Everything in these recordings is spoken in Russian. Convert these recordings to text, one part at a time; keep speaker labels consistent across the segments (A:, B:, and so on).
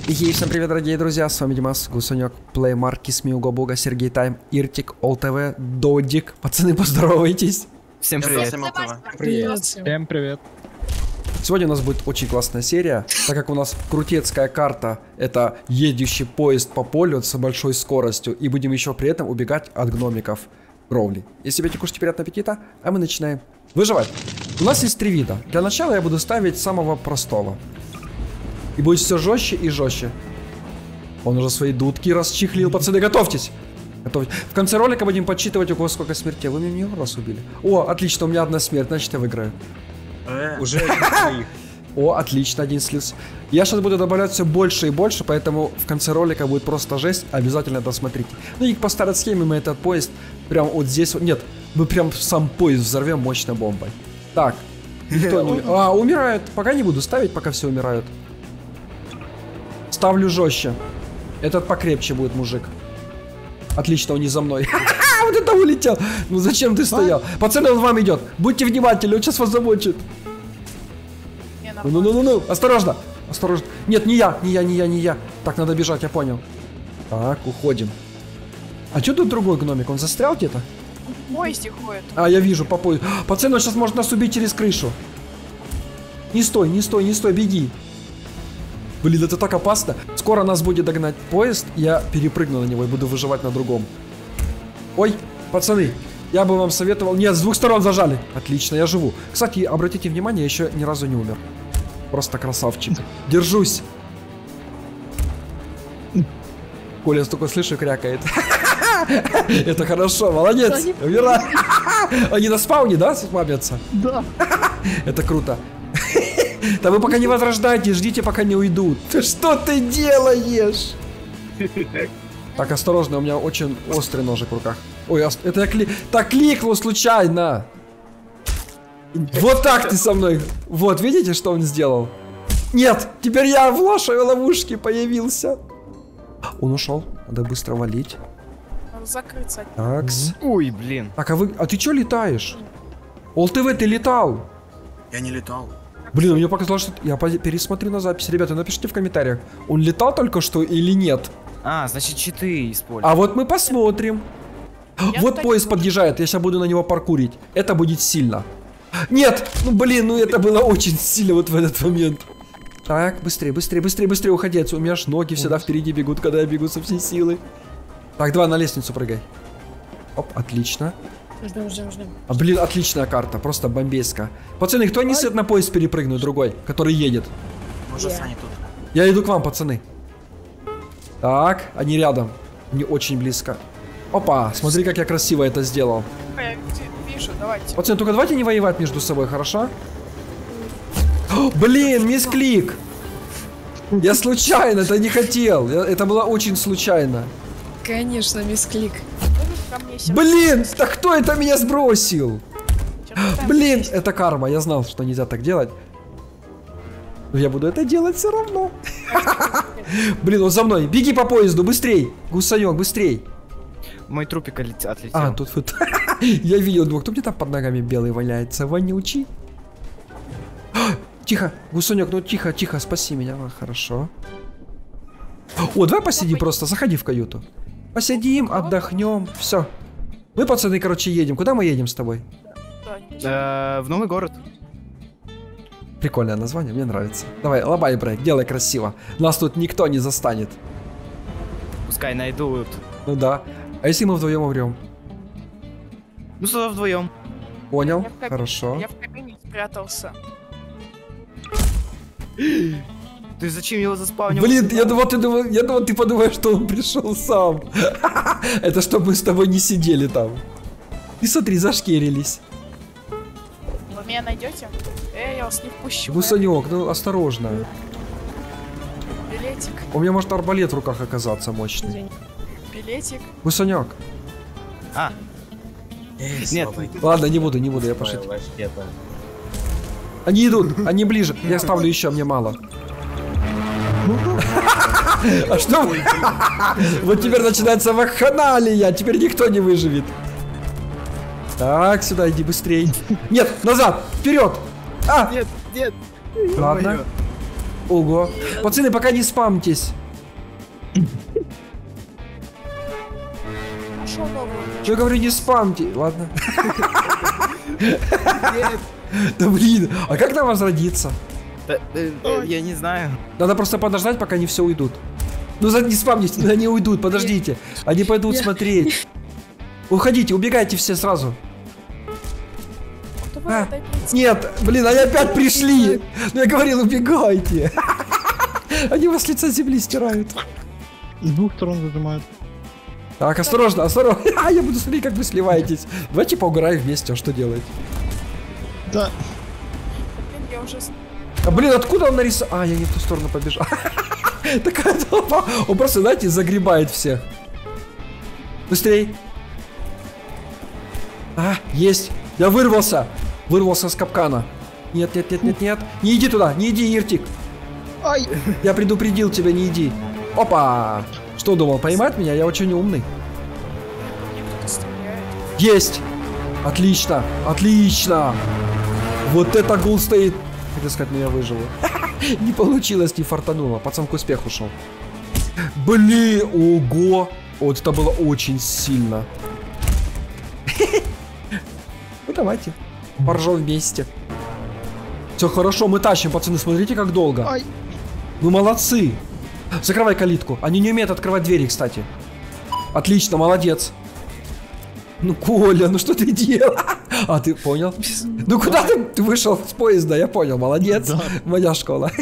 A: И всем привет, дорогие друзья, с вами Димас, Гусанек, Плеймар, Кисми, Угобога, Сергей Тайм, Иртик, ОЛТВ, Додик. Пацаны, поздоровайтесь.
B: Всем привет.
C: Привет. Всем привет.
A: Сегодня у нас будет очень классная серия, так как у нас крутецкая карта, это едущий поезд по полю с большой скоростью, и будем еще при этом убегать от гномиков кровли. Если хотите кушать, приятного аппетита, а мы начинаем выживать. У нас есть 3 вида. Для начала я буду ставить самого простого. И будет все жестче и жестче. Он уже свои дудки расчехлил. Пацаны, готовьтесь. В конце ролика будем подсчитывать, у кого сколько смертей. Вы меня раз убили. О, отлично, у меня 1 смерть, значит я выиграю.
B: Уже 1
A: О, отлично, 1 слился. Я сейчас буду добавлять все больше и больше, поэтому в конце ролика будет просто жесть. Обязательно досмотрите. Ну и по старой схеме мы этот поезд прям вот здесь... Нет, мы прям сам поезд взорвем мощной бомбой. Так. Никто не... А, умирают. Пока не буду ставить, пока все умирают. Ставлю жестче. Этот покрепче будет, мужик. Отлично, он не за мной. Вот это улетел. Ну зачем ты стоял? Пацаны, он вам идет. Будьте внимательны, он сейчас вас замочит. Ну. Осторожно. Осторожно. Нет, не я. Так, надо бежать, я понял. Так, уходим. А что тут другой гномик? Он застрял где-то?
D: В поезде ходит.
A: А, я вижу, по поезду. Пацаны, он сейчас может нас убить через крышу. Не стой, беги. Блин, это так опасно. Скоро нас будет догнать поезд, я перепрыгну на него и буду выживать на другом. Ой, пацаны, я бы вам советовал... Нет, с 2 сторон зажали. Отлично, я живу. Кстати, обратите внимание, я еще ни разу не умер. Просто красавчик. Держусь. Коля, столько слышу, крякает. Это хорошо, молодец. Умирай. Они на спауне, да, спамятся?
C: Да.
A: Это круто. Да вы пока не возрождайте, ждите, пока не уйдут. Ты что ты делаешь? Так, осторожно, у меня очень острый ножик в руках. Ой, это я так кликнул случайно. Вот так ты со мной. Вот, видите, что он сделал? Нет, теперь я в вашей ловушке появился. Он ушел, надо быстро валить.
D: Закрыться.
A: Такс.
B: Ой, блин.
A: Так, а ты что летаешь? ОЛТВ, ты летал?
B: Я не летал.
A: Блин, мне показалось, что... Я пересмотрю на запись. Ребята, напишите в комментариях, он летал только что или нет.
B: А, значит, читы используют.
A: А вот мы посмотрим. Вот поезд подъезжает, я сейчас буду на него паркурить. Это будет сильно. Нет! Ну блин, ну это было очень сильно вот в этот момент. Так, быстрее уходи отсюда. У меня аж ноги всегда впереди бегут, когда я бегу со всей силы. Так, давай на лестницу прыгай. Оп, отлично.
C: Ждем.
A: А, блин, отличная карта, просто бомбейская. Пацаны, кто несет на поезд перепрыгнуть, другой, который едет?
B: Может, Саня тут.
A: Я иду к вам, пацаны. Так, они рядом. Не очень близко. Опа, смотри, как я красиво это сделал.
D: Я вижу, давайте.
A: Пацаны, только давайте не воевать между собой, хорошо? О, блин, мисклик. Я случайно, это не хотел. Это было очень случайно.
C: Конечно, мисклик.
A: Блин, да кто это меня сбросил? Блин, это карма, я знал, что нельзя так делать. Но я буду это делать все равно. Блин, он за мной. Беги по поезду, быстрей. Гусанек, быстрей.
B: Мой трупик отлетел.
A: А, тут вот. Я видел, думаю, кто мне там под ногами белый валяется? Вонючий. Тихо, Гусанек, ну тихо, спаси меня. Хорошо. О, давай посиди просто, заходи в каюту. Посидим, отдохнем, все. Мы, пацаны, короче, едем. Куда мы едем с тобой?
B: В новый город.
A: Прикольное название, мне нравится. Давай, лобай брейк, делай красиво. Нас тут никто не застанет.
B: Пускай найдут.
A: Ну да. А если мы вдвоем умрем?
B: Ну, сюда вдвоем.
A: Понял, хорошо.
D: Я в кабине спрятался.
B: Ты зачем его заспавнил?
A: Блин, я думал, ты подумаешь, что он пришел сам. Это чтобы мы с тобой не сидели там. И смотри, зашкерились.
D: Вы меня найдете? Я вас не впущу.
A: Гусанек, ну осторожно.
D: Билетик.
A: У меня может арбалет в руках оказаться мощный.
D: Билетик.
A: Гусанек.
B: А. Нет.
A: Ладно, не буду, я пошутил. Они идут, они ближе. Я ставлю еще, мне мало. А что? Вот теперь начинается вакханалия. Теперь никто не выживет. Так, сюда иди быстрей. Нет, назад, вперед.
B: Нет.
A: Ладно. Ого. Пацаны, пока не спамьтесь.
D: Нашел новую.
A: Я говорю, не спамьте. Ладно. Да блин, а как нам возродиться?
B: Я не знаю.
A: Надо просто подождать, пока они все уйдут. Ну не спамьте, они уйдут, подождите. Они пойдут смотреть. Уходите, убегайте все сразу.
D: Давай, дай прийти.
A: Нет, блин, они опять пришли. Ну я говорил, убегайте. Они вас с лица земли стирают.
E: С двух сторон зажимают.
A: Так, осторожно, осторожно. Я буду смотреть, как вы сливаетесь. Давайте поугараем вместе, а что делать?
E: Да.
D: Блин, я уже...
A: А блин, откуда он нарисовал? А, я не в ту сторону побежал. Такая толпа. Он просто, знаете, загребает всех. Быстрей. А, есть. Я вырвался. Вырвался с капкана. Нет, нет, нет, нет, нет. Не иди туда, не иди, Иртик.
E: Ай!
A: Я предупредил тебя, не иди. Опа! Что думал, поймать меня? Я очень умный.
D: Кто-то стреляет.
A: Есть! Отлично! Отлично! Вот это гул стоит. Хотел сказать, но я выживу. Не получилось, не фартануло. Пацан к успеху ушел. Блин, ого! Вот это было очень сильно. Ну давайте. Поржем вместе. Все хорошо, мы тащим, пацаны. Смотрите, как долго.
E: Ай!
A: Ну молодцы. Закрывай калитку. Они не умеют открывать двери, кстати. Отлично, молодец. Ну, Коля, ну что ты делал? А, ты понял? Ну куда ты вышел с поезда? Я понял, молодец.
E: Да.
A: Моя школа.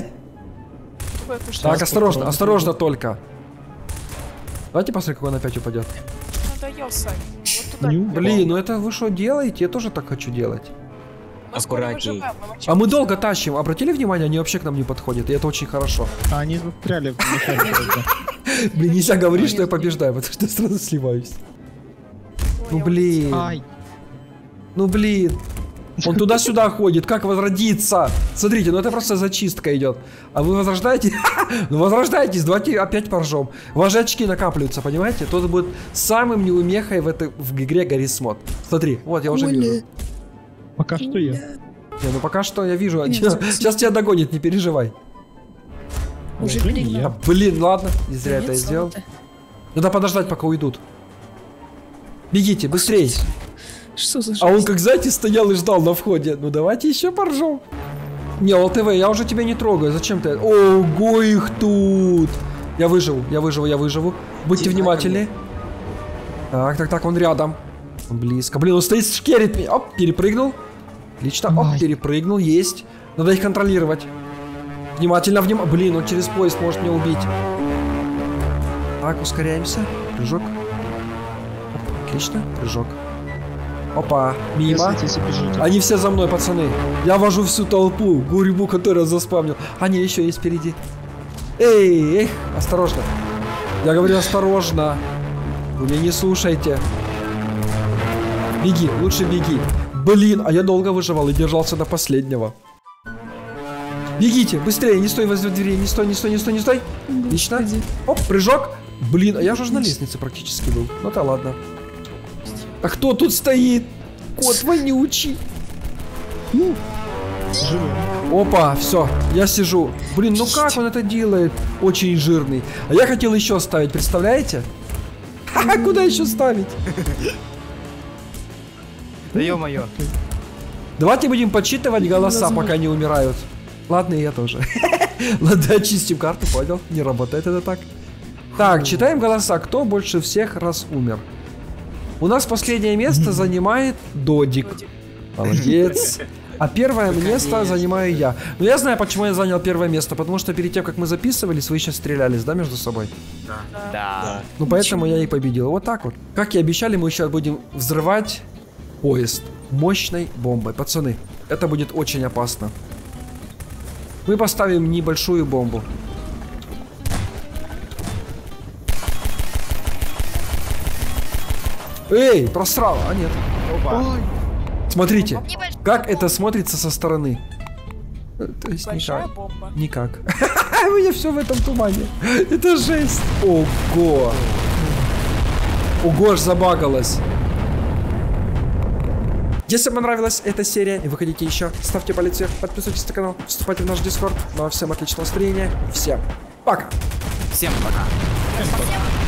D: Какой-то что?
A: Так, осторожно, осторожно только. Давайте посмотрим, как он опять упадет.
D: Надоел, Сань. Вот туда.
E: Не
A: Блин, ну это вы что делаете? Я тоже так хочу делать.
D: Мы скоро
B: аккуратней.
D: выживаем, мы вообще
A: А мы
D: не
A: долго
D: знаем.
A: тащим. Обратили внимание, они вообще к нам не подходят. И это очень хорошо.
E: А они застряли в начале. просто.
A: Блин, нельзя говорить, что я побеждаю, потому что я сразу сливаюсь. Ну
D: Ой,
A: блин.
E: Ай!
A: Ну блин. Он туда-сюда ходит, как возродиться? Смотрите, ну это просто зачистка идет. А вы возрождаете? Ну возрождайтесь, давайте опять поржем. У вас же очки накапливаются, понимаете? Тот будет самым неумехой в игре Гаррис Мод. Смотри, вот я уже вижу.
E: Пока что я.
A: Не, ну пока что я вижу.
C: Нет,
A: Сейчас тебя догонит, не переживай.
C: Уже
E: Уже не
C: пригнал.
E: я.
A: Блин, ладно, не зря это я
C: Нет,
A: сделал.
C: слава-то.
A: Надо подождать, пока уйдут. Бегите, быстрей.
C: Что за
A: А он,
C: жизнь?
A: как знаете, стоял и ждал на входе. Ну давайте еще поржем. Не, ЛТВ, я уже тебя не трогаю. Зачем ты? Ого, их тут. Я выживу, я выживу, я выживу. Будьте внимательны. Так, он рядом. Он близко. Блин, он стоит, шкерит меня. Оп, перепрыгнул. Отлично, оп,
E: Ай.
A: перепрыгнул, есть. Надо их контролировать. Внимательно, внимательно. Блин, он через поезд может меня убить. Так, ускоряемся. Прыжок. Оп, отлично, прыжок. Опа, мимо.
E: Если бежите.
A: Они все за мной, пацаны. Я вожу всю толпу, гурьбу, которую я заспавнил. Они еще есть впереди. Эй, осторожно. Я говорю осторожно. Вы меня не слушайте. Беги, лучше беги. Блин, а я долго выживал и держался до последнего. Бегите, быстрее, не стой возле двери, не стой, не стой, не стой, не стой. Отлично.
C: Господи.
A: Оп, прыжок. Блин, а я же на лестнице практически был. Ну да ладно. А кто тут стоит? Кот вонючий.
E: Живем.
A: Опа, все, я сижу. Блин, ну как он это делает? Очень жирный. А я хотел еще ставить, представляете? Ха-ха, куда еще ставить?
B: Да ё-моё.
A: Давайте будем подсчитывать голоса, пока не умирают. Ладно, и я тоже. Ладно, очистим карту, понял? Не работает это так. Так, читаем голоса. Кто больше всех раз умер? У нас последнее место занимает Додик. Молодец. А первое место занимаю я. Но я знаю, почему я занял первое место. Потому что перед тем, как мы записывались, вы еще стрелялись, да, между собой?
B: Да.
A: Ну, поэтому я и победил. Вот так вот. Как и обещали, мы сейчас будем взрывать поезд мощной бомбой. Пацаны, это будет очень опасно. Мы поставим небольшую бомбу. Эй, просрал. А нет.
B: Опа.
A: Смотрите, как это смотрится со стороны. То есть
D: Большая
A: никак.
D: бомба.
A: Никак. У меня все в этом тумане. Это жесть. Ого. Ого, аж забагалось. Если вам понравилась эта серия и вы хотите еще, ставьте палец вверх, подписывайтесь на канал, вступайте в наш Discord. Ну а всем отличного настроения. Всем пока.
B: Всем пока.
E: Всем пока.